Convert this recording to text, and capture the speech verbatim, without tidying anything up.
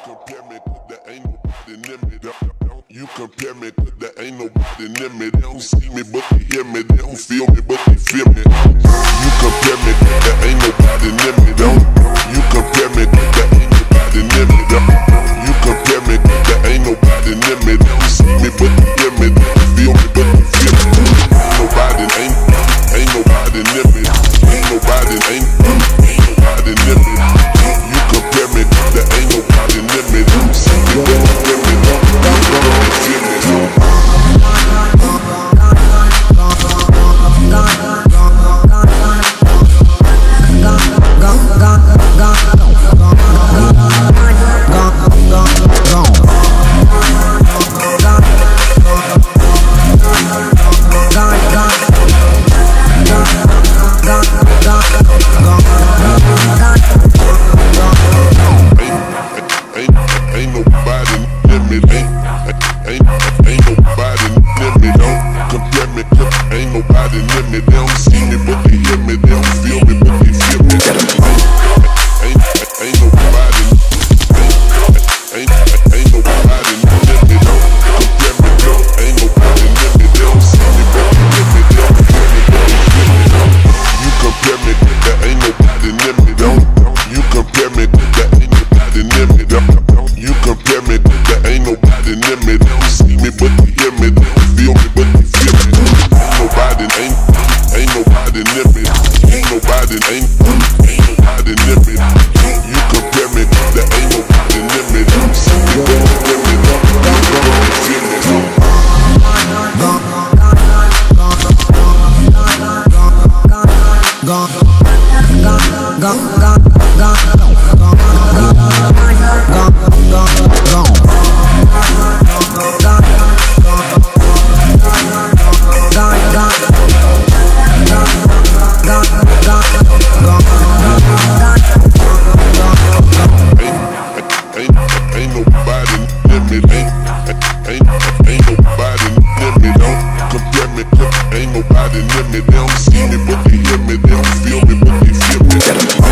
compare me, cause there ain't nobody near me. Don't, don't you compare me, cause there ain't nobody near me. They don't see me, but they hear me. They don't feel me, but they feel me. You compare me, cause there ain't nobody near me. Don't you compare me, cause there ain't nobody near me. Don't you compare me, cause there ain't nobody near me. They don't see me, but they hear me. They don't feel me, but they feel me. Ain't nobody, ain't, ain't nobody near me. Ain't nobody, ain't, ain't nobody near me. You compare me, cause there ain't nobody near me. They don't see me, but they hear me. They don't feel me, but they feel me. Nobody near me, they don't see me, but they hear me. They don't feel me, but they feel me. Ain't, ain't, ain't nobody, ain't, ain't, ain't nobody near me. Don't compare me, girl. Ain't nobody near me. They don't see me, but they hear me. They don't feel me, but they feel me. You compare me, there ain't nobody near me. Don't you compare me, there ain't nobody near me. Don't you compare me, there ain't nobody near me. They don't see me, but they hear me. They don't feel me, but they feel me. Nobody, ain't, ain't nobody near me. Ain't nobody, ain't, ain't nobody near me. You compare me, there ain't nobody near me. Don't see me, but they hear me. Don't feel me, but they feel me. Ain't nobody near me, ain't, ain't, ain't nobody near me. Don't compare me, ain't nobody near me. They don't see me, but they hear me. They don't feel me, but they feel me.